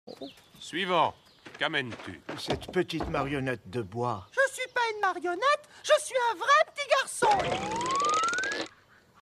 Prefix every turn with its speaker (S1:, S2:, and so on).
S1: Suivant. Qu'amènes-tu?
S2: Cette petite marionnette de bois.
S3: Je suis pas une marionnette, je suis un vrai petit garçon.